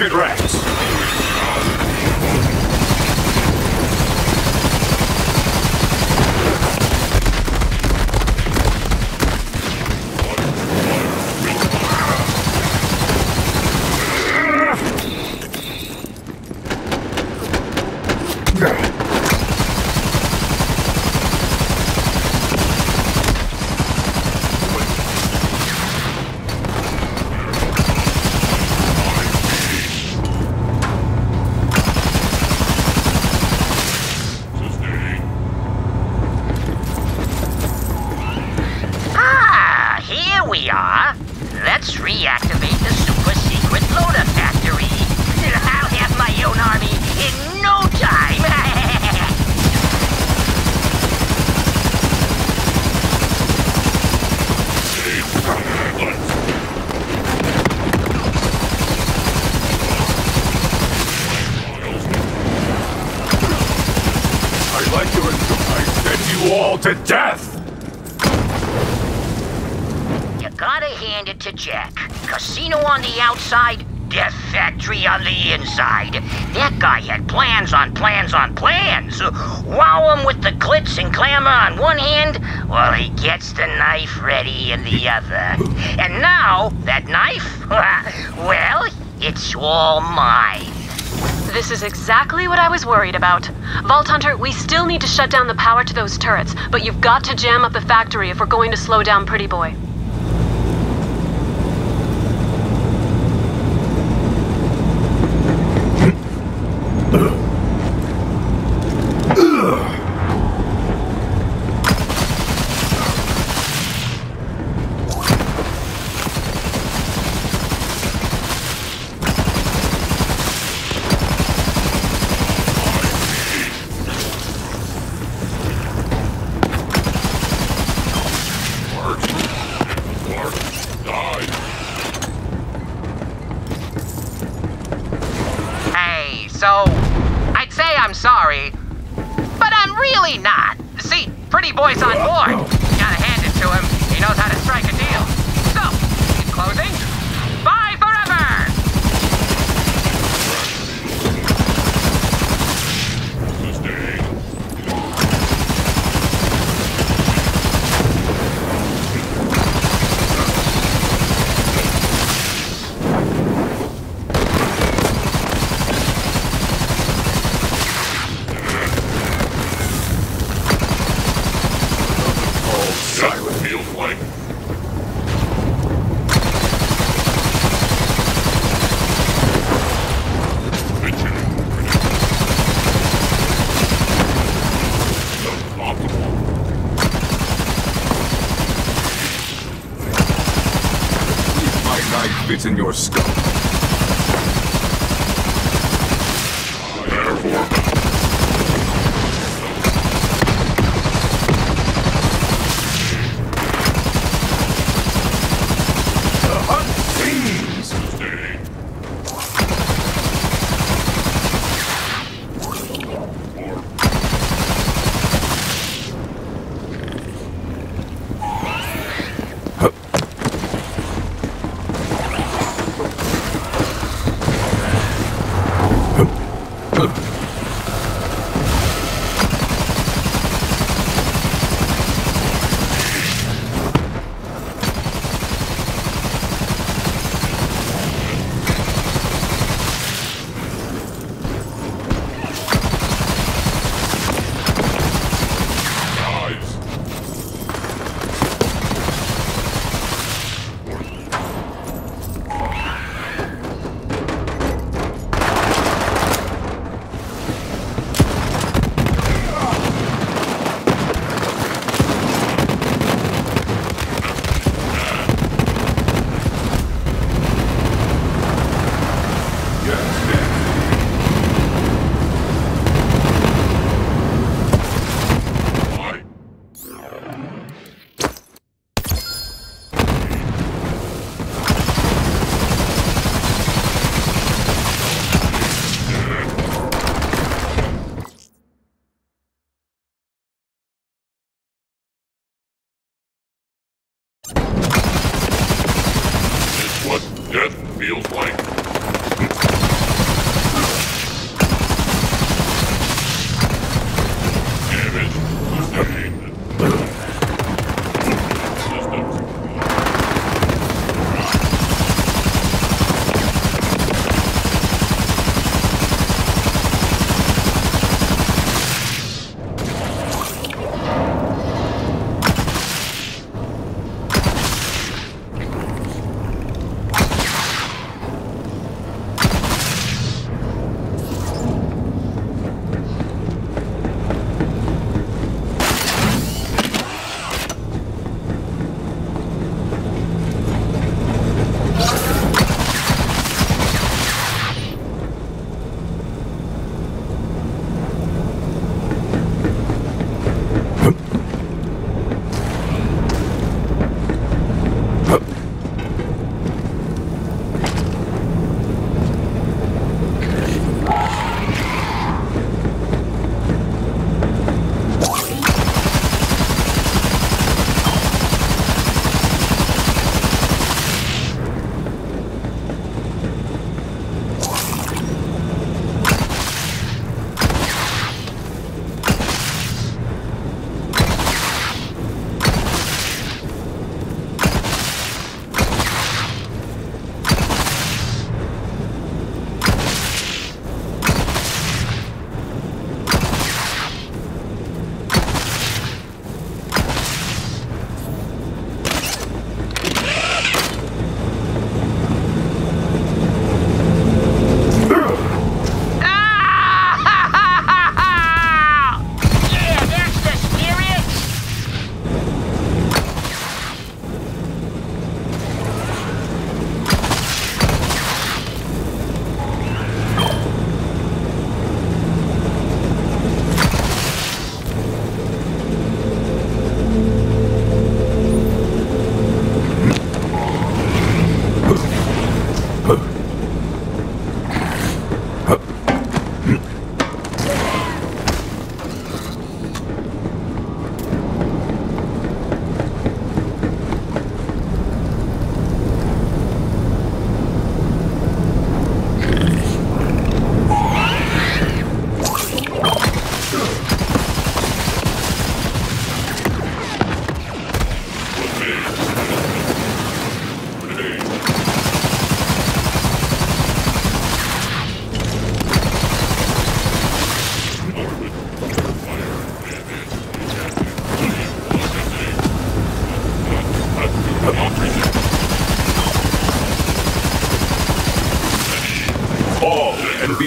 Rocket rats! We are. Let's reactivate the super secret loader factory. I'll have my own army in no time. I'd like to send you all to death! Gotta hand it to Jack. Casino on the outside, Death Factory on the inside. That guy had plans on plans on plans. Wow him with the glitz and glamour on one hand, while he gets the knife ready in the other. And now, that knife, well, it's all mine. This is exactly what I was worried about. Vault Hunter, we still need to shut down the power to those turrets, but you've got to jam up the factory if we're going to slow down Pretty Boy. So, I'd say I'm sorry, but I'm really not. See, Pretty Boy's on board. Gotta hand it to him. He knows how to strike a deal. So, in closing, bye forever! It's in your skull.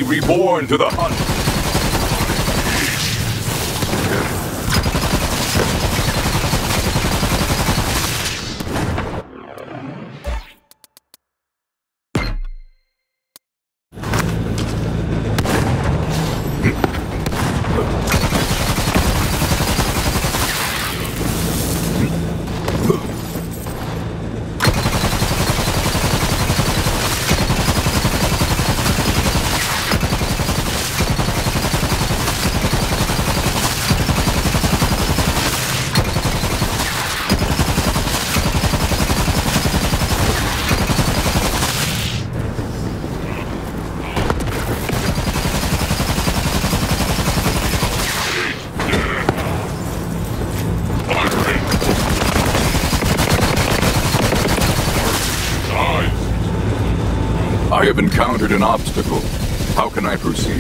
reborn to the hunt. I have encountered an obstacle. How can I proceed?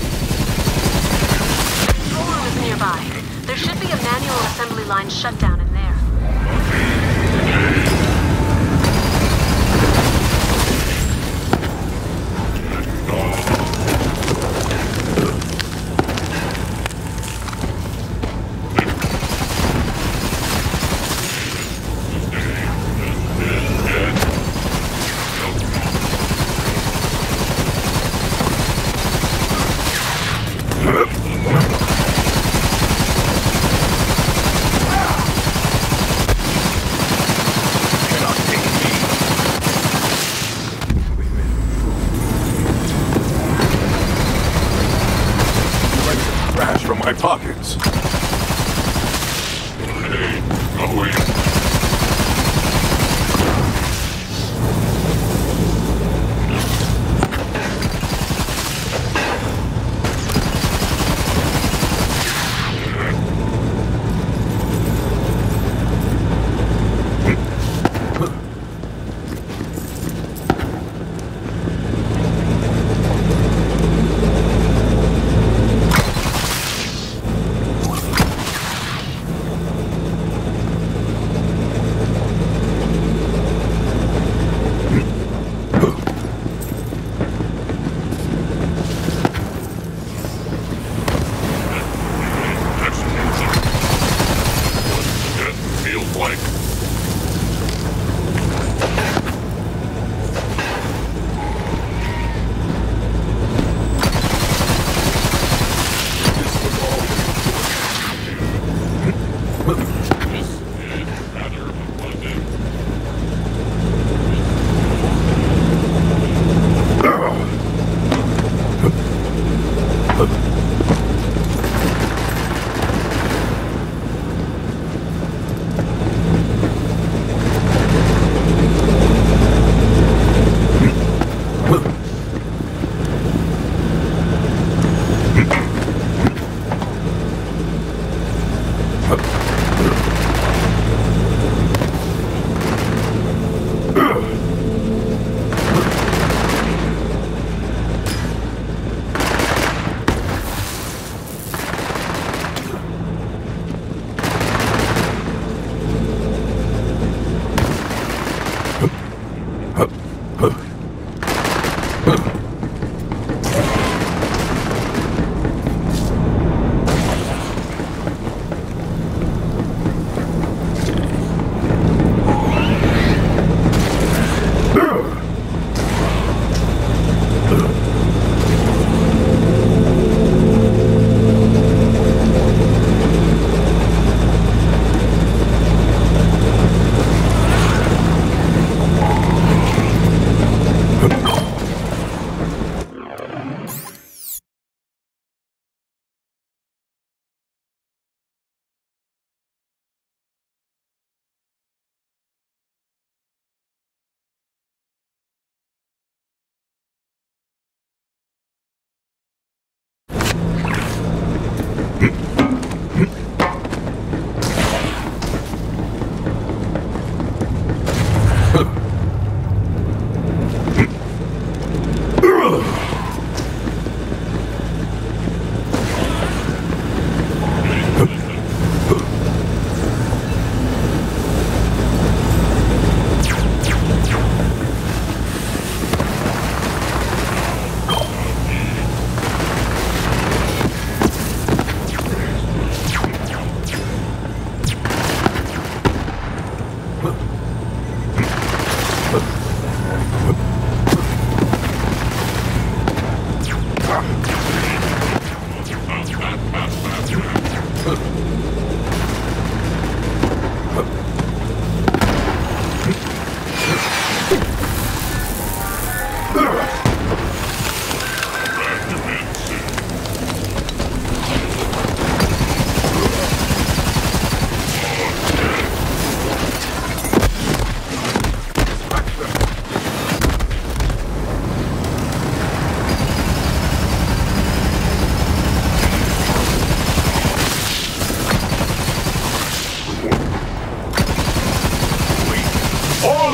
Control room is nearby. There should be a manual assembly line shutdown in there.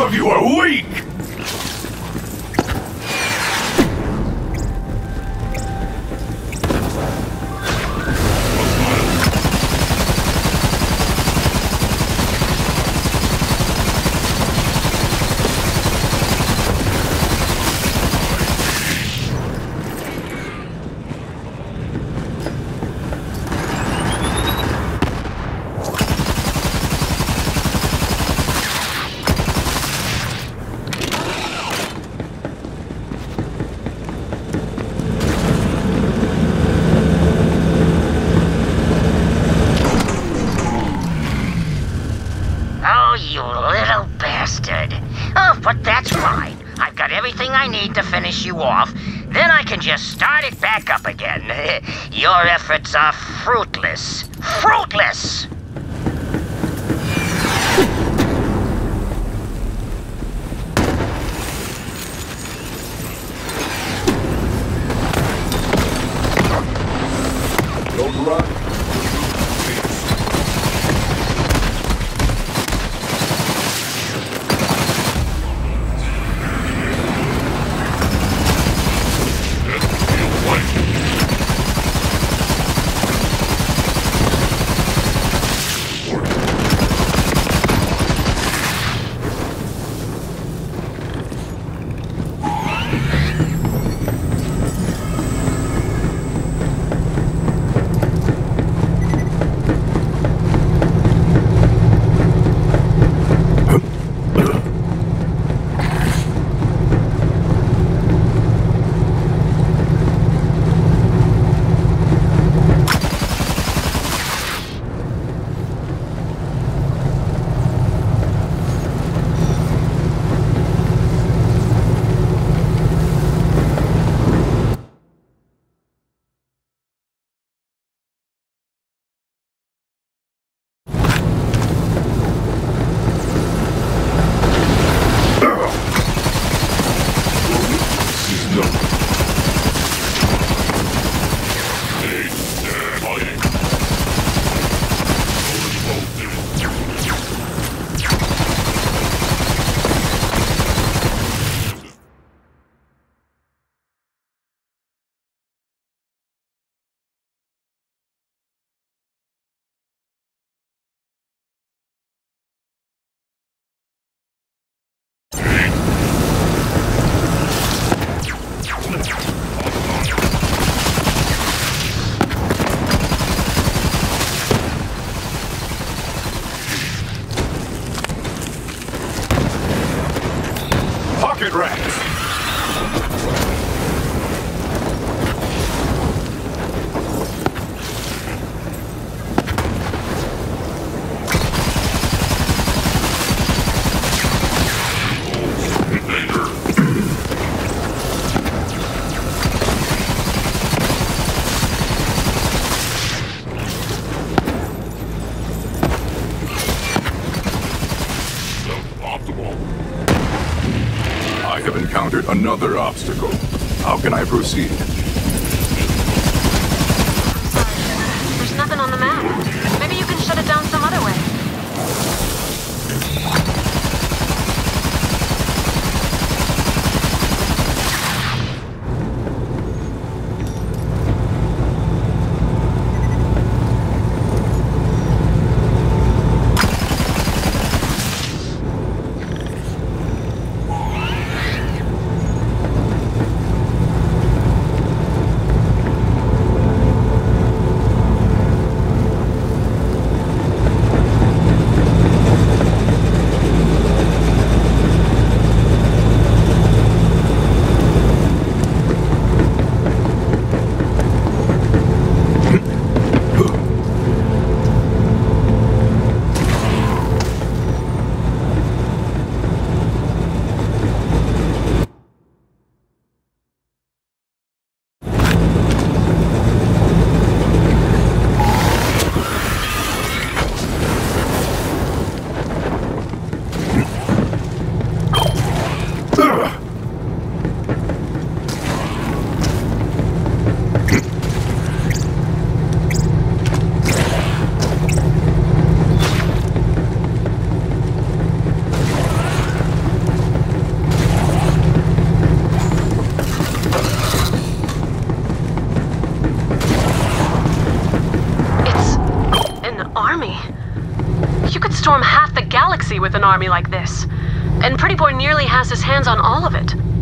of you are weak! But that's fine. I've got everything I need to finish you off. Then I can just start it back up again. Your efforts are fruitless. Fruitless! Don't run. Pocket rats! I have encountered another obstacle. How can I proceed? There's nothing on the map. Maybe you can shut it down some other way. with an army like this. And Pretty Boy nearly has his hands on all of it.